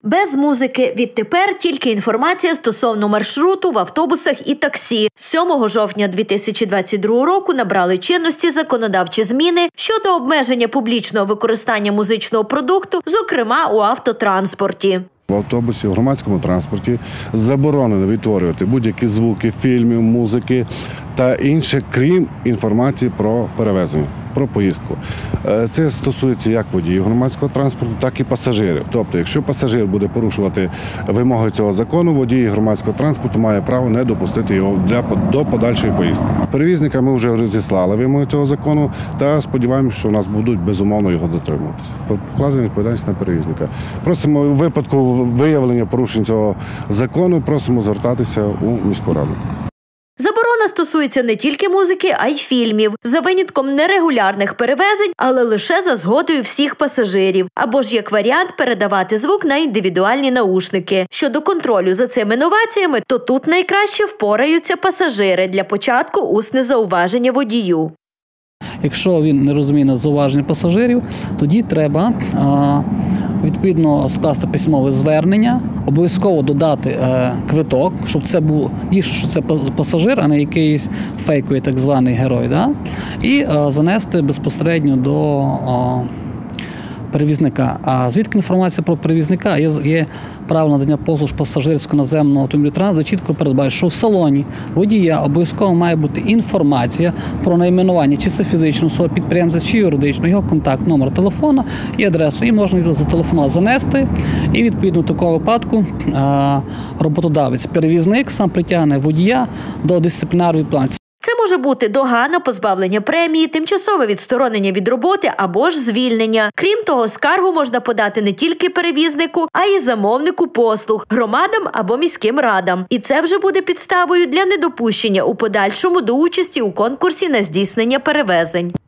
Без музики. Відтепер тільки інформація стосовно маршруту в автобусах і таксі. З 7 жовтня 2022 року набрали чинності законодавчі зміни щодо обмеження публічного використання музичного продукту, зокрема у автотранспорті. В автобусі, в громадському транспорті заборонено відтворювати будь-які звуки, фільмів, музики та інше, крім інформації про перевезення, про поїздку. Це стосується як водіїв громадського транспорту, так і пасажирів. Тобто, якщо пасажир буде порушувати вимоги цього закону, водій громадського транспорту має право не допустити його до подальшої поїздки. Перевізника ми вже розіслали вимоги цього закону та сподіваємося, що у нас будуть безумовно його дотримуватися. Покладена відповідальність на перевізника. Просимо у випадку виявлення порушень цього закону, просимо звертатися у міську раду. Заборона стосується не тільки музики, а й фільмів. За винятком нерегулярних перевезень, але лише за згодою всіх пасажирів. Або ж як варіант передавати звук на індивідуальні наушники. Щодо контролю за цими новаціями, то тут найкраще впораються пасажири. Для початку усне зауваження водію. Якщо він не розуміє зауваження пасажирів, тоді треба відповідно скласти письмове звернення, обов'язково додати квиток, щоб це був дійсно, що це пасажир, а не якийсь фейковий так званий герой, і занести безпосередньо до перевізника. А звідки інформація про перевізника? Є право надання послуг пасажирського наземного автомобільного транспорту, чітко передбачає, що в салоні водія обов'язково має бути інформація про найменування, чи це фізичну особу підприємця, чи юридичну, його контакт, номер телефона і адресу. І можна зателефонувати, занести. І відповідно в такому випадку роботодавець, перевізник сам притягне водія до дисциплінарної відповідальності. Це може бути догана, позбавлення премії, тимчасове відсторонення від роботи або ж звільнення. Крім того, скаргу можна подати не тільки перевізнику, а й замовнику послуг, громадам або міським радам. І це вже буде підставою для недопущення у подальшому до участі у конкурсі на здійснення перевезень.